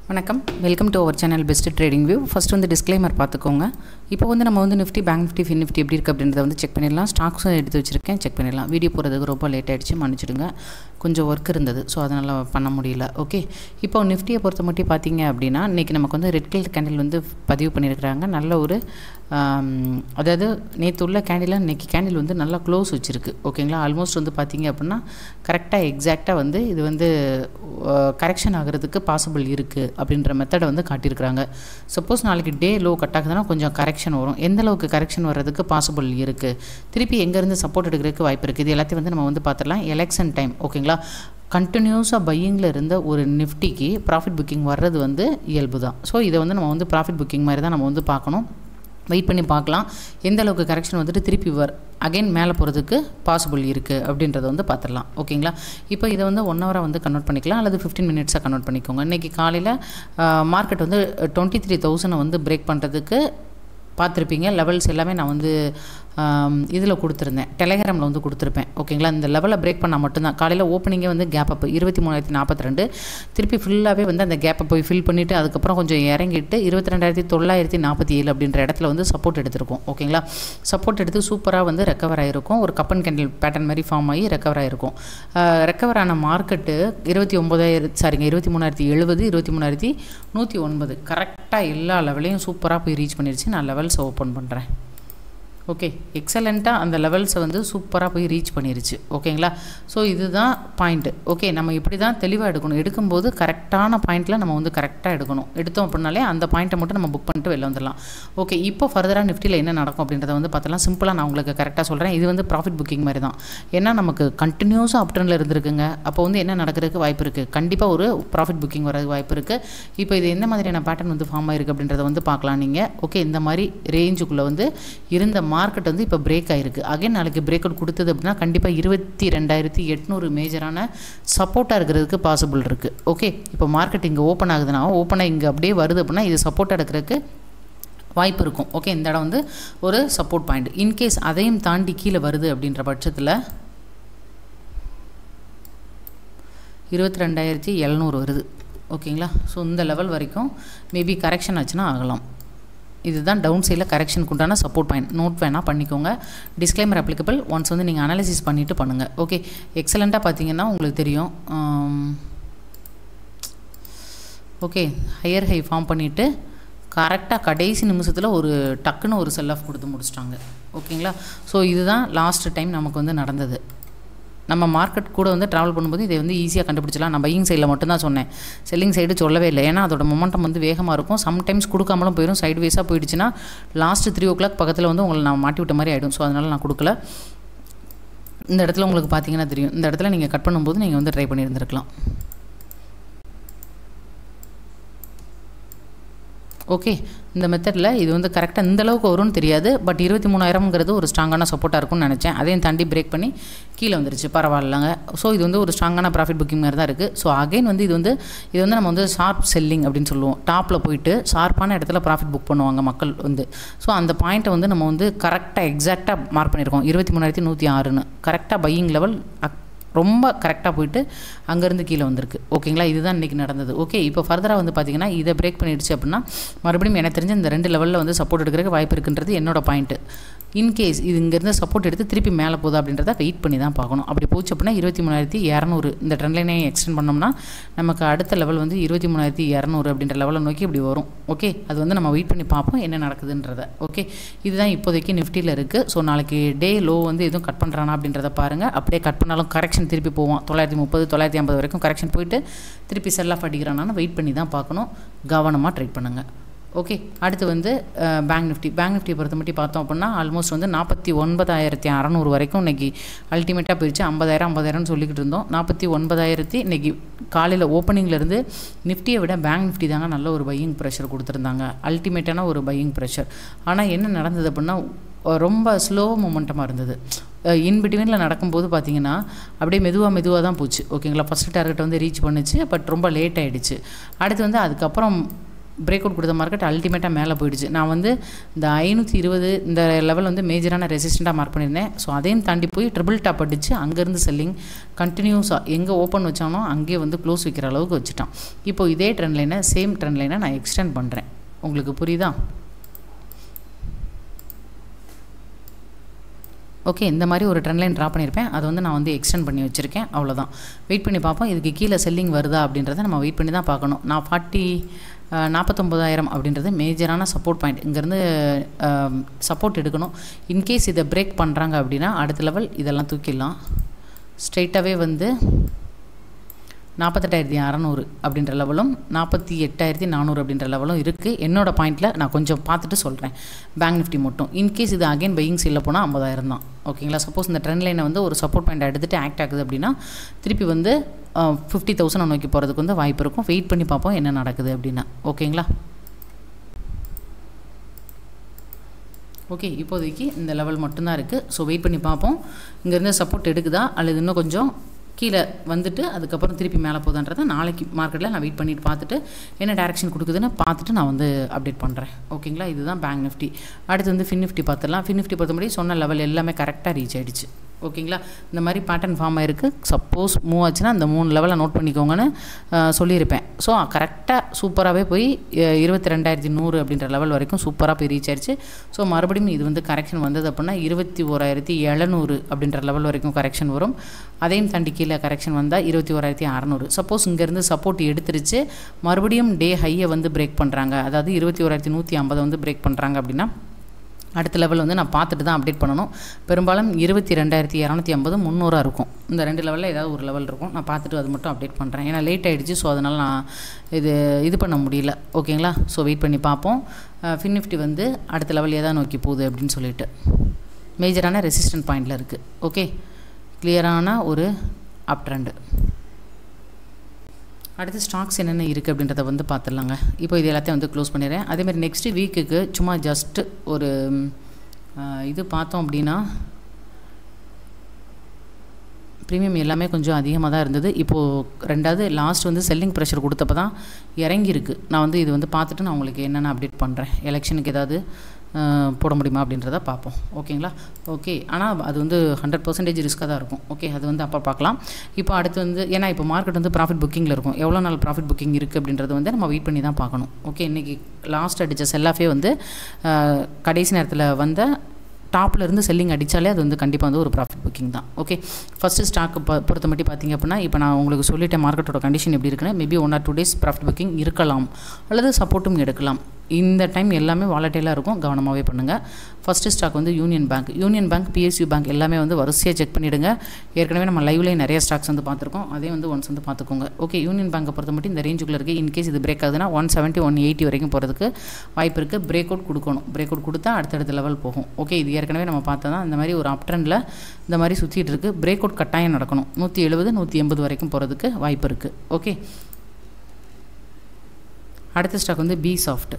வணக்கம், welcome to our channel best trading view. First வந்து disclaimer பார்த்துக்கோங்க. இப்போ வந்து நம்ம வந்து நிஃப்டி, பேங்க் நிஃப்டி, ஃபின் நிஃப்டி எப்படி இருக்குது அப்படின்றத வந்து செக் பண்ணிடலாம். ஸ்டாக்ஸும் எடுத்து வச்சுருக்கேன், செக் பண்ணிடலாம். வீடியோ போகிறதுக்கு ரொம்ப லேட் ஆகிடுச்சு, மன்னிச்சிடுங்க. கொஞ்சம் ஒர்க் இருந்தது, ஸோ அதனால் பண்ண முடியல. ஓகே, இப்போ நிஃப்டியை பொறுத்த மட்டும் பார்த்தீங்க அப்படின்னா இன்றைக்கி நமக்கு வந்து ரெட் கலர் கேண்டில் வந்து பதிவு பண்ணியிருக்கிறாங்க. நல்ல ஒரு அதாவது நேற்று உள்ள கேண்டில் இன்றைக்கி கேண்டில் வந்து நல்லா க்ளோஸ் வச்சுருக்கு. ஓகேங்களா, ஆல்மோஸ்ட் வந்து பார்த்திங்க அப்படின்னா கரெக்டாக எக்ஸாக்டாக வந்து இது வந்து கரெக்ஷன் ஆகிறதுக்கு பாசிபிள் இருக்குது அப்படின்ற மெத்தடை வந்து காட்டியிருக்கிறாங்க. சப்போஸ் நாளைக்கு டே லோ கட் ஆகுதுன்னா கொஞ்சம் கரெக்ஷன் வரும். எந்த அளவுக்கு கரெக்ஷன் வர்றதுக்கு பாசிபிள் இருக்குது, திருப்பி எங்கேருந்து சப்போர்ட் எடுக்கிறதுக்கு வாய்ப்பு இருக்குது, இது எல்லாத்தையும் வந்து நம்ம வந்து பார்த்துடலாம். எலெக்ஷன் டைம், ஓகேங்களா, கண்டினியூஸாக பையிங்கில் இருந்த ஒரு நிஃப்டிக்கு ப்ராஃபிட் புக்கிங் வர்றது வந்து இயல்பு தான். ஸோ இதை வந்து நம்ம வந்து ப்ராஃபிட் புக்கிங் மாதிரி தான் நம்ம வந்து பார்க்கணும். வெயிட் பண்ணி பார்க்கலாம் எந்த அளவுக்கு கரெக்ஷன் வந்துட்டு திருப்பி அகைன் மேலே போகிறதுக்கு பாசிபிள் இருக்குது அப்படின்றத வந்து பார்த்துடலாம். ஓகேங்களா, இப்போ இதை வந்து 1 ஹவராக வந்து கன்வெர்ட் பண்ணிக்கலாம், அல்லது 15 மினிட்ஸாக கன்வெர்ட் பண்ணிக்கோங்க. இன்றைக்கி காலையில் மார்க்கெட் வந்து 23,000 வந்து பிரேக் பண்ணுறதுக்கு பார்த்துருப்பீங்க. லெவல்ஸ் எல்லாமே நான் வந்து இதில் கொடுத்துருந்தேன், டெலிகிராமில் வந்து கொடுத்துருப்பேன். ஓகேங்களா, இந்த லெவலில் பிரேக் பண்ணால் மட்டும்தான். காலையில் ஓப்பனிங்கே வந்து கேப் அப் 23,042, திருப்பி ஃபுல்லாகவே வந்து அந்த கேப்பை போய் ஃபில் பண்ணிவிட்டு அதுக்கப்புறம் கொஞ்சம் இறங்கிட்டு 22,947 அப்படின்ற இடத்துல வந்து சப்போர்ட் எடுத்திருக்கும். ஓகேங்களா, சப்போர்ட் எடுத்து சூப்பராக வந்து ரெக்கவர் ஆகிருக்கும். ஒரு கப்பன் கேண்டில் பேட்டர்ன் மாதிரி ஃபார்ம் ஆகி ரெக்கவர் ஆகிருக்கும். ரெக்கவர் ஆன மார்க்கெட்டு 23,070, 23,109 கரெக்டாக எல்லா லெவலையும் சூப்பராக போய் ரீச் பண்ணிடுச்சு. நான் லெவல்ஸை ஓப்பன் பண்ணுறேன். ஓகே, எக்ஸலண்ட்டாக அந்த லெவல்ஸை வந்து சூப்பராக போய் ரீச் பண்ணிருச்சு. ஓகேங்களா, ஸோ இதுதான் பாயிண்ட்டு. ஓகே, நம்ம இப்படி தான் தெளிவாக எடுக்கணும். எடுக்கும்போது கரெக்டான பாயிண்ட்டில் நம்ம வந்து கரெக்டாக எடுக்கணும். எடுத்தோம் அப்படின்னாலே அந்த பாயிண்ட்டை மட்டும் நம்ம புக் பண்ணிட்டு வெளில வந்துடலாம். ஓகே, இப்போ ஃபர்தராக நிஃப்டியில் என்ன நடக்கும் அப்படின்றத வந்து பார்த்தலாம். சிம்பிளாக நான் உங்களுக்கு கரெக்டாக சொல்கிறேன். இது வந்து ப்ராஃபிட் புக்கிங் மாதிரி தான். ஏன்னா நமக்கு கண்டினியூஸாக அப் ட்ரெண்டில் இருந்திருக்குங்க. அப்போ வந்து என்ன நடக்கிறதுக்கு வாய்ப்பு இருக்குது, கண்டிப்பாக ஒரு ப்ராஃபிட் புக்கிங் வரதுக்கு வாய்ப்பு இருக்குது. இப்போ இது எந்த மாதிரியான பேட்டர்ன் வந்து ஃபார்ம் ஆகிருக்கு அப்படின்றத வந்து பார்க்கலாம் நீங்கள். ஓகே, இந்த மாதிரி ரேஞ்சுக்குள்ளே வந்து இருந்த மார்க்கெட் வந்து இப்போ பிரேக் ஆகிருக்கு. அகைன் நாளைக்கு பிரேக் அவுட் கொடுத்தது அப்படின்னா கண்டிப்பாக 22,800 மேஜரான சப்போர்ட்டாக இருக்கிறதுக்கு பாசிபிள் இருக்குது. ஓகே, இப்போ மார்க்கெட் இங்கே ஓப்பன் ஆகுதுன்னா, ஓப்பனாக இங்கே அப்படியே வருது அப்படின்னா இது சப்போர்ட்டாக இருக்கிறதுக்கு வாய்ப்பு இருக்கும். ஓகே, இந்த இடம் வந்து ஒரு சப்போர்ட் பாயிண்ட். இன்கேஸ் அதையும் தாண்டி கீழே வருது அப்படின்ற பட்சத்தில் 22,700 வருது. ஓகேங்களா, ஸோ இந்த லெவல் வரைக்கும் மேபி கரெக்ஷன் ஆச்சுன்னா ஆகலாம். இதுதான் டவுன் சைடில் கரெக்ஷனுக்கு உண்டான சப்போர்ட் பாயிண்ட். நோட் வேணால் பண்ணிக்கோங்க. Disclaimer applicable. ஒன்ஸ் வந்து நீங்கள் அனாலிசிஸ் பண்ணிவிட்டு பண்ணுங்கள். ஓகே, எக்ஸலண்ட்டாக பார்த்தீங்கன்னா உங்களுக்கு தெரியும். ஓகே, ஹையர் ஹை ஃபார்ம் பண்ணிவிட்டு கரெக்டாக கடைசி நிமிஷத்தில் ஒரு டக்குன்னு ஒரு செல் ஆஃப் கொடுத்து முடிச்சிட்டாங்க. ஓகேங்களா, ஸோ இதுதான் லாஸ்ட் டைம் நமக்கு வந்து நடந்தது. நம்ம மார்க்கெட் கூட வந்து ட்ராவல் பண்ணும்போது இதை வந்து ஈஸியாக கண்டுபிடிச்சலாம். நான் பையிங் சைடில் மட்டும்தான் சொன்னேன், செல்லிங் சைடு சொல்லவே இல்லை. ஏன்னா அதோட மொமெண்டம் வந்து வேகமாக இருக்கும். சம்டைம்ஸ் கொடுக்காமலும் போயிடும். சைடு வேஸாக போயிடுச்சுன்னா லாஸ்ட்டு 3 o'clock பக்கத்தில் வந்து உங்களை நான் மாட்டி விட்ட மாதிரி ஆகிடும். ஸோ அதனால் நான் கொடுக்கல. இந்த இடத்துல உங்களுக்கு பார்த்தீங்கன்னா தெரியும். இந்த இடத்துல நீங்கள் கட் பண்ணும்போது நீங்கள் வந்து ட்ரை பண்ணியிருந்துருக்கலாம். ஓகே, இந்த மெத்தடில் இது வந்து கரெக்டாக இந்த அளவுக்கு வரும்னு தெரியாது. பட் 23,000ங்கிறது ஒரு ஸ்ட்ராங்கான சப்போர்ட்டாக இருக்கும்னு நினச்சேன். அதையும் தாண்டி பிரேக் பண்ணி கீழே வந்துருச்சு, பரவாயில்லங்க. ஸோ இது வந்து ஒரு ஸ்ட்ராங்கான ப்ராஃபிட் புக்கிங் மாதிரி தான் இருக்குது. ஸோ அகைன் வந்து இது வந்து நம்ம வந்து ஷார்ப் செல்லிங் அப்படின்னு சொல்லுவோம். டாப்பில் போயிட்டு ஷார்ப்பான இடத்துல ப்ராஃபிட் புக் பண்ணுவாங்க மக்கள் வந்து. ஸோ அந்த பாயிண்ட்டை வந்து நம்ம வந்து கரெக்டாக எக்ஸாக்டாக மார்க் பண்ணியிருக்கோம். 23,106ன்னு கரெக்டாக பையிங் லெவல் ரொம்ப கரெக்டாக போயிட்டு அங்கேருந்து கீழே வந்திருக்கு. ஓகேங்களா, இதுதான் இன்றைக்கி நடந்தது. ஓகே, இப்போ ஃபர்தராக வந்து பார்த்திங்கன்னா இதை பிரேக் பண்ணிடுச்சு அப்படின்னா மறுபடியும் எனக்கு தெரிஞ்சு இந்த 2 லெவலில் வந்து சப்போர்ட் எடுக்கிறதுக்கு வாய்ப்பு இருக்குன்றது என்னோட பாயிண்ட்டு. இன்கேஸ் இது இங்கேருந்து சப்போர்ட் எடுத்து திருப்பி மேலே போகுது அப்படின்றத வெயிட் பண்ணி தான் பார்க்கணும். அப்படி போச்சு அப்படின்னா 23,200 இந்த ட்ரெண்ட் லைனை எக்ஸ்டெண்ட் பண்ணோம்னா நமக்கு அடுத்த லெவல் வந்து 23,200 அப்படின்ற லெவலை நோக்கி இப்படி வரும். ஓகே, அது வந்து நம்ம வெயிட் பண்ணி பார்ப்போம் என்ன நடக்குதுன்றத. ஓகே, இதுதான் இப்போதைக்கு நிஃப்டியில் இருக்குது. ஸோ நாளைக்கு டே லோ வந்து எதுவும் கட் பண்ணுறானா அப்படின்றத பாருங்கள். அப்படியே கட் பண்ணாலும் கரெக்ஷன் திருப்பி போவோம். 930, 950 வரைக்கும் கரெக்ஷன் போயிட்டு திருப்பி செல் ஆஃப் அடிக்கிறானான்னு வெயிட் பண்ணி தான் பார்க்கணும். கவனமாக ட்ரை பண்ணுங்கள். ஓகே, அடுத்து வந்து பேங்க் நிஃப்டி பொறுத்த மட்டும் பார்த்தோம் அப்படின்னா ஆல்மோஸ்ட் வந்து 49,600 வரைக்கும் இன்றைக்கி அல்டிமேட்டாக போயிடுச்சு. 50,000 சொல்லிக்கிட்டு இருந்தோம். 49,000 இன்றைக்கி காலையில் ஓப்பனிங்லேருந்து நிஃப்டியை விட பேங்க் நிஃப்டி தாங்க நல்ல ஒரு பையிங் ப்ரெஷர் கொடுத்துருந்தாங்க. அல்டிமேட்டான ஒரு பையிங் ப்ரெஷர். ஆனால் என்ன நடந்தது அப்படின்னா ரொம்ப ஸ்லோ மொமெண்டமாக இருந்தது. இன்பிட்வீனில் நடக்கும்போது பார்த்திங்கன்னா அப்படியே மெதுவாக தான் போச்சு. ஓகேங்களா, ஃபஸ்ட்டு டார்கெட் வந்து ரீச் பண்ணுச்சு. பட் ரொம்ப லேட் ஆகிடுச்சு. அடுத்து வந்து அதுக்கப்புறம் பிரேக் அவுட் கொடுத்த மார்க்கெட் அல்டிமேட்டாக மேலே போயிடுச்சு. நான் வந்து இந்த 520 இந்த லெவல் வந்து மேஜரான ரெசிஸ்டண்ட்டாக மார்க் பண்ணியிருந்தேன். ஸோ அதையும் தாண்டி போய் ட்ரிபிள் டாப் அடிச்சு அங்கேருந்து செல்லிங் கண்டினியூஸாக எங்கே ஓப்பன் வச்சானோ அங்கேயே வந்து க்ளோஸ் வைக்கிற அளவுக்கு வச்சுட்டான். இப்போது இதே ட்ரெண்ட் லைனை சேம் ட்ரெண்ட் லைனை நான் எக்ஸ்டெண்ட் பண்ணுறேன். உங்களுக்கு புரியுதா? ஓகே, இந்த மாதிரி ஒரு ட்ரெண்ட் லைன் ட்ரா பண்ணியிருப்பேன். அதை வந்து நான் வந்து எக்ஸ்டெண்ட் பண்ணி வச்சுருக்கேன். அவ்வளோதான். வெயிட் பண்ணி பார்ப்போம். இதுக்கு கீழே செல்லிங் வருதா அப்படின்றத நம்ம வெயிட் பண்ணி தான் பார்க்கணும். நான் 49,000 அப்படின்றது மேஜரான சப்போர்ட் பாயிண்ட். இங்கேருந்து சப்போர்ட் எடுக்கணும். இன்கேஸ் இதை பிரேக் பண்ணுறாங்க அப்படின்னா அடுத்த லெவல் இதெல்லாம் தூக்கிடலாம். ஸ்ட்ரெயிட்டாகவே வந்து 48,600 அப்படின்ற லெவலும் 48,400 அப்படின்ற லெவலும் இருக்குது. என்னோடய பாயிண்டில் நான் கொஞ்சம் பார்த்துட்டு சொல்கிறேன். பேங்க் நிஃப்டி மட்டும் இன்கேஸ் இது அகைன் பையிங் சைடில் போனால் 50,000 தான். ஓகேங்களா? சப்போஸ் இந்த ட்ரெண்ட் லைனை வந்து ஒரு சப்போர்ட் பாயிண்ட் எடுத்துகிட்டு ஆக்ட் ஆகுது அப்படின்னா திருப்பி வந்து 50,000 நோக்கி போகிறதுக்கு வந்து வாய்ப்பு இருக்கும். வெயிட் பண்ணி பார்ப்போம் என்ன நடக்குது அப்படின்னா. ஓகேங்களா? ஓகே, இப்போதைக்கு இந்த லெவல் மட்டும்தான் இருக்குது. ஸோ வெயிட் பண்ணி பார்ப்போம். இங்கேருந்து சப்போர்ட் எடுக்குதா அல்லது இன்னும் கொஞ்சம் கீழே வந்துட்டு அதுக்கப்புறம் திருப்பி மேலே போகுதுன்றதை நாளைக்கு மார்க்கெட்டில் நான் வெயிட் பண்ணிட்டு பார்த்துட்டு என்ன டேரெக்ஷன் கொடுக்குதுன்னு பார்த்துட்டு நான் வந்து அப்டேட் பண்ணுறேன். ஓகேங்களா? இதுதான் பேங்க் நிஃப்டி. அடுத்து வந்து ஃபின் நிஃப்டி பார்த்துடலாம். ஃபின் நிஃப்டி பொறுத்தபடி சொன்ன லெவல் எல்லாமே கரெக்டாக ரீச் ஆகிடுச்சு. ஓகேங்களா? இந்த மாதிரி பேட்டர்ன் ஃபார்ம் ஆகிருக்கு. சப்போஸ் மூவ் ஆச்சுன்னா அந்த 3 லெவலை நோட் பண்ணிக்கோங்கன்னு சொல்லியிருப்பேன். ஸோ கரெக்டாக சூப்பராகவே போய் 22,100 அப்படின்ற லெவல் வரைக்கும் சூப்பராக போய் ரீச் ஆயிடுச்சு. ஸோ மறுபடியும் இது வந்து கரெக்ஷன் வந்தது அப்படின்னா 21,700 அப்படின்ற லெவல் வரைக்கும் கரெக்ஷன் வரும். அதையும் தாண்டி கீழே கரெக்ஷன் வந்தால் 21,600. சப்போஸ் இங்கேருந்து சப்போர்ட் எடுத்துருச்சு மறுபடியும் டே ஹையை வந்து பிரேக் பண்ணுறாங்க, அதாவது 21,150 வந்து பிரேக் பண்ணுறாங்க அப்படின்னா அடுத்த லெவல் வந்து நான் பார்த்துட்டு தான் அப்டேட் பண்ணணும். பெரும்பாலும் 22,250 300 இருக்கும். இந்த 2 லெவலில் ஏதாவது ஒரு லெவல் இருக்கும். நான் பார்த்துட்டு அது மட்டும் அப்டேட் பண்ணுறேன். ஏன்னா லேட் ஆகிடுச்சு. ஸோ அதனால் நான் இது பண்ண முடியல. ஓகேங்களா? ஸோ வெயிட் பண்ணி பார்ப்போம். ஃபின் நிஃப்டி வந்து அடுத்த லெவல் ஏதாவது நோக்கி போகுது அப்படின்னு சொல்லிட்டு மேஜரான ரெசிஸ்டன்ட் பாயிண்டில் இருக்குது. ஓகே, கிளியரான ஒரு அப் ட்ரெண்டு. அடுத்து ஸ்டாக்ஸ் என்னென்ன இருக்குது அப்படின்றத வந்து பார்த்துடலாங்க. இப்போ இது எல்லாத்தையும் வந்து க்ளோஸ் பண்ணிடுறேன். அதேமாதிரி நெக்ஸ்ட்டு வீக்குக்கு சும்மா ஜஸ்ட்டு ஒரு இது பார்த்தோம் அப்படின்னா ப்ரீமியம் எல்லாமே கொஞ்சம் அதிகமாக தான் இருந்தது. இப்போது ரெண்டாவது லாஸ்ட் வந்து செல்லிங் ப்ரெஷர் கொடுத்தப்ப தான் இறங்கியிருக்கு. நான் வந்து இது வந்து பார்த்துட்டு நான் உங்களுக்கு என்னென்ன அப்டேட் பண்ணுறேன். எலெக்ஷனுக்கு ஏதாவது போட முடியுமா அப்படின்றத பார்ப்போம். ஓகேங்களா? ஓகே, ஆனால் அது வந்து 100% ரிஸ்க்காக தான் இருக்கும். ஓகே, அது வந்து அப்போ பார்க்கலாம். இப்போ அடுத்து வந்து ஏன்னா இப்போ மார்க்கெட் வந்து ப்ராஃபிட் புக்கிங்கில் இருக்கும். எவ்வளோ நாள் ப்ராஃபிட் புக்கிங் இருக்குது அப்படின்றது வந்து நம்ம வெயிட் பண்ணி தான் பார்க்கணும். ஓகே, இன்றைக்கி லாஸ்ட் அடித்த செல்லாஃபே வந்து கடைசி நேரத்தில் வந்த டாப்பில் இருந்து செல்லிங் அடித்தாலே அது வந்து கண்டிப்பாக வந்து ஒரு ப்ராஃபிட் புக்கிங் தான். ஓகே, ஃபஸ்ட்டு ஸ்டாக்கு பொறுத்த மட்டும் பார்த்திங்க அப்படின்னா இப்போ நான் உங்களுக்கு சொல்லிட்டேன் மார்க்கெட்டோட கண்டிஷன் எப்படி இருக்குன்னு. Maybe 1 or 2 days profit booking இருக்கலாம் அல்லது சப்போர்ட்டும் எடுக்கலாம். இந்த டைம் எல்லாமே வாலட்டைலாக இருக்கும். கவனமாகவே பண்ணுங்கள். ஃபஸ்ட்டு ஸ்டாக் வந்து யூனியன் பேங்க், PSU பேங்க் எல்லாமே வந்து வரிசையாக செக் பண்ணிவிடுங்க. ஏற்கனவே நம்ம லைவ்லேயே நிறைய ஸ்டாக்ஸ் வந்து பார்த்துருக்கோம். அதே வந்து ஒன்ஸ் வந்து பார்த்துக்கோங்க. ஓகே, யூனியன் பேங்கை பொறுத்த மட்டும் இந்த ரேஞ்சுக்குள்ளே இருக்குது. இன்கேஸ் இது பிரேக் ஆகுதுன்னா 170 180 வரைக்கும் போகிறதுக்கு வாய்ப்பு இருக்குது. பிரேக் அவுட் கொடுக்கணும். பிரேக் அவுட் கொடுத்தா அடுத்தடுத்த லெவல் போகும். ஓகே, இது ஏற்கனவே நம்ம பார்த்தா தான் இந்த மாதிரி ஒரு அப் ட்ரெண்டில் இந்த மாதிரி சுற்றிட்டு இருக்குது. பிரேக் அவுட் கட்டாயம் நடக்கணும். 170 180 வரைக்கும் போகிறதுக்கு வாய்ப்பு இருக்குது. ஓகே, அடுத்த ஸ்டாக் வந்து பி சாஃப்ட்.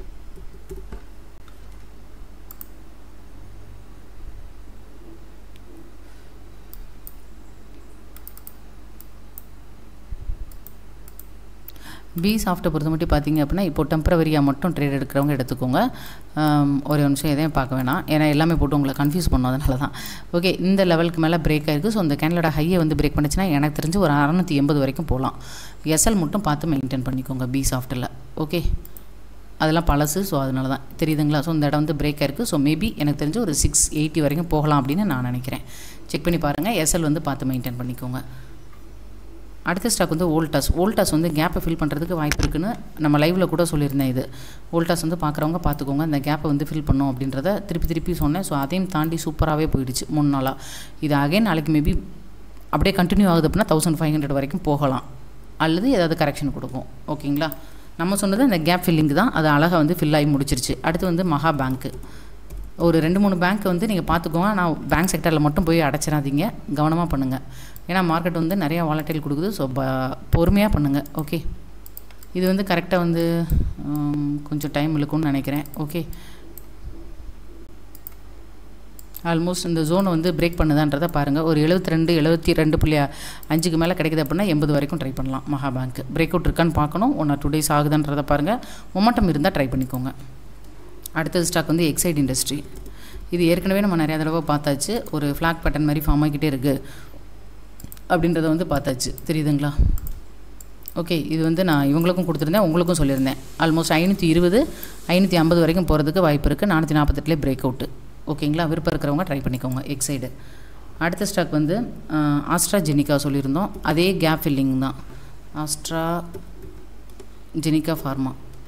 பி சாஃப்ட்டை பொறுத்த மட்டும் பார்த்திங்க அப்படின்னா இப்போ டெம்பரவரியாக மட்டும் ட்ரேட் எடுக்கிறவங்க எடுத்துக்கோங்க. ஒரே நிமிஷம் எதையும் பார்க்க வேணாம். ஏன்னா எல்லாமே போட்டு உங்களை கன்ஃபியூஸ் பண்ணும். அதனால தான். ஓகே, இந்த லெவலுக்கு மேலே பிரேக் ஆகிருக்கு. ஸோ இந்த கேண்டலோட ஹையை வந்து பிரேக் பண்ணிச்சுன்னா எனக்கு தெரிஞ்சு ஒரு 680 வரைக்கும் போகலாம். எஸ்எல் மட்டும் பார்த்து மெயின்டைன் பண்ணிக்கோங்க பி சாஃப்ட்டில். ஓகே, அதெல்லாம் பழசு. ஸோ அதனால தான் தெரியுதுங்களா. ஸோ இந்த இடம் வந்து பிரேக் ஆகிருக்கு. ஸோ மேபி எனக்கு தெரிஞ்சு ஒரு 680 வரைக்கும் போகலாம் அப்படின்னு நான் நினைக்கிறேன். செக் பண்ணி பாருங்கள். எஸ்எல் வந்து பார்த்து மெயின்டைன் பண்ணிக்கோங்க. அடுத்த ஸ்டாக் வந்து வோல்டாஸ் வந்து கேப்பை ஃபில் பண்ணுறதுக்கு வாய்ப்பு இருக்குன்னு நம்ம லைவில் கூட சொல்லியிருந்தேன். இது வோல்டாஸ் வந்து பார்க்குறவங்க பார்த்துக்கோங்க. இந்த கேப்பை வந்து ஃபில் பண்ணோம் அப்படின்றத திருப்பி சொன்னேன். ஸோ அதையும் தாண்டி சூப்பராகவே போயிடுச்சு 3 நாளாக. இது அகைன் நாளைக்கு மேபி அப்படியே கண்டினியூ ஆகுது அப்படின்னா 1500 வரைக்கும் போகலாம் அல்லது ஏதாவது கரெக்ஷன் கொடுக்கும். ஓகேங்களா? நம்ம சொன்னது இந்த கேப் ஃபில்லிங் தான். அது அழகாக வந்து ஃபில் ஆகி முடிச்சிருச்சு. அடுத்து வந்து மகா பேங்க்கு. ஒரு 2-3 பேங்க் வந்து நீங்கள் பார்த்துக்கோங்க. ஆனால் பேங்க் செக்டரில் மட்டும் போய் அடைச்சிடாதீங்க. கவனமாக பண்ணுங்கள். ஏன்னா மார்க்கெட் வந்து நிறையா வாலட்டைல் கொடுக்குது. ஸோ பொறுமையாக பண்ணுங்கள். ஓகே, இது வந்து கரெக்டாக வந்து கொஞ்சம் டைம் இழுக்கும்னு நினைக்கிறேன். ஓகே, ஆல்மோஸ்ட் இந்த ஜோனை வந்து பிரேக் பண்ணுதான்றதை பாருங்கள். ஒரு 72.5க்கு மேலே கிடைக்குது அப்படின்னா 80 வரைக்கும் ட்ரை பண்ணலாம். மகா பேங்க் பிரேக் அவுட் இருக்கான்னு பார்க்கணும். 1 or 2 days ஆகுதுன்றதை பாருங்கள். மொமெண்டம் இருந்தால் ட்ரை பண்ணிக்கோங்க. அடுத்தது ஸ்டாக் வந்து எக்ஸைட் இண்டஸ்ட்ரி. இது ஏற்கனவே நம்ம நிறையா தடவை பார்த்தாச்சு. ஒரு ஃப்ளாக் பேட்டர்ன் மாதிரி ஃபார்ம் ஆகிக்கிட்டே இருக்குது அப்படின்றத வந்து பார்த்தாச்சு. தெரியுதுங்களா? ஓகே, இது வந்து நான் இவங்களுக்கும் கொடுத்துருந்தேன், உங்களுக்கும் சொல்லியிருந்தேன். ஆல்மோஸ்ட் 520 550 வரைக்கும் போகிறதுக்கு வாய்ப்பு இருக்குது. 448 பிரேக் அவுட்டு. ஓகேங்களா? விருப்பம் இருக்கிறவங்க ட்ரை பண்ணிக்கோங்க எக்ஸைடு. அடுத்த ஸ்டாக் வந்து ஆஸ்ட்ராஜெனிகா சொல்லியிருந்தோம். அதே கேப் ஃபில்லிங் தான். ஆஸ்ட்ராஜெனிகா ஃபார்மா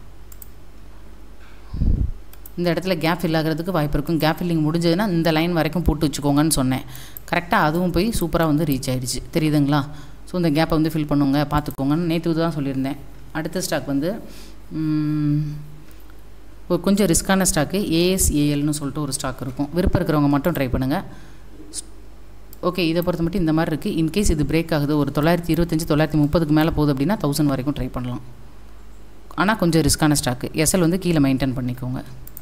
இந்த இடத்துல கேப் ஃபில் ஆகிறதுக்கு வாய்ப்பு இருக்கும். கேப் ஃபில்லிங் முடிஞ்சதுன்னா இந்த லைன் வரைக்கும் போட்டு வச்சுக்கோங்கன்னு சொன்னேன். கரெக்டாக அதுவும் போய் சூப்பராக வந்து ரீச் ஆகிடுச்சு. தெரியுதுங்களா? ஸோ இந்த கேப்பை வந்து ஃபில் பண்ணுங்க, பார்த்துக்கோங்கன்னு நேற்று தான் சொல்லியிருந்தேன். அடுத்த ஸ்டாக் வந்து ஒரு கொஞ்சம் ரிஸ்க்கான ஸ்டாக்கு ASALனு சொல்லிட்டு ஒரு ஸ்டாக் இருக்கும். விருப்பம் இருக்கிறவங்க மட்டும் ட்ரை பண்ணுங்கள். ஓகே, இதை பொறுத்த மட்டும் இந்த மாதிரி இருக்குது. இன்கேஸ் இது பிரேக் ஆகுது, ஒரு 925 930க்கு மேலே போகுது அப்படின்னா 1000 வரைக்கும் ட்ரை பண்ணலாம். ஆனால் கொஞ்சம் ரிஸ்க்கான ஸ்டாக்கு. SL வந்து கீழே மெயின்டைன் பண்ணிக்கோங்க.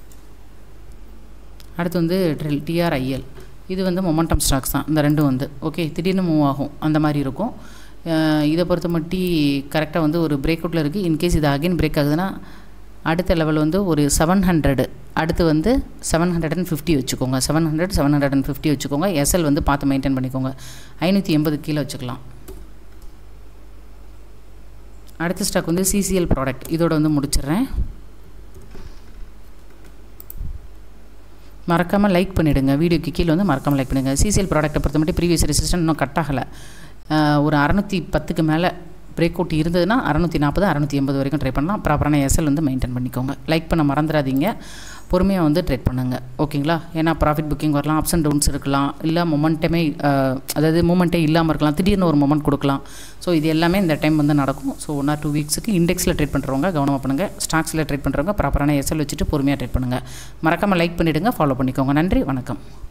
அடுத்து வந்து TRIL. இது வந்து மொமெண்டம் ஸ்டாக்ஸ் தான். இந்த ரெண்டும் வந்து ஓகே திடீர்னு மூவ் ஆகும் அந்த மாதிரி இருக்கும். இதை பொறுத்த மட்டும் கரெக்டாக வந்து ஒரு பிரேக் அவுட்டில் இருக்குது. இன்கேஸ் இது அகைன் பிரேக் ஆகுதுன்னா அடுத்த லெவல் வந்து ஒரு 700, அடுத்து வந்து 750 வச்சுக்கோங்க. 700 750 வச்சுக்கோங்க. SL வந்து பார்த்து மெயின்டைன் பண்ணிக்கோங்க. 580 கீழே வச்சுக்கலாம். அடுத்த ஸ்டாக் வந்து CCL ப்ராடக்ட். இதோட வந்து முடிச்சிடுறேன். மறக்காமல் லைக் பண்ணிவிடுங்க. வீடியோக்கு கீழே வந்து மறக்காமல் லைக் பண்ணுங்கள். CCL ப்ராடக்ட்டை பொறுத்த மட்டும் ப்ரீவியஸ் ரெசிஸ்டன்ஸ் இன்னும் கட் ஆகலை. ஒரு 610க்கு மேலே பிரேக் அவுட் இருந்ததுன்னா 640 680 வரைக்கும் ட்ரை பண்ணலாம். ப்ராப்பரான SL வந்து மெயின்டைன் பண்ணிக்கோங்க. லைக் பண்ண மறந்துடாதீங்க. பொறுமையாக வந்து ட்ரேட் பண்ணுங்கள். ஓகேங்களா? ஏன்னா ப்ராஃபிட் புக்கிங் வரலாம், அப்ஸ் அண்ட் டவுன்ஸ் இருக்கலாம், இல்லை மொமெண்ட்டமே அதாவது மூமெண்ட்டே இல்லாமல் இருக்கலாம், திடீர்னு ஒரு மொமெண்ட் கொடுக்கலாம். ஸோ இது எல்லாமே இந்த டைம் வந்து நடக்கும். ஸோ 1 or 2 வீக்ஸுக்கு இண்டெக்ஸில் ட்ரேட் பண்ணுறவங்க கவனமாக பண்ணுங்கள். ஸ்டாக்ஸில் ட்ரேட் பண்ணுறவங்க ப்ராப்பரான SL வச்சுட்டு பொறுமையாக ட்ரேட் பண்ணுங்கள். மறக்காமல் லைக் பண்ணிவிடுங்க, ஃபாலோ பண்ணிக்கோங்க. நன்றி, வணக்கம்.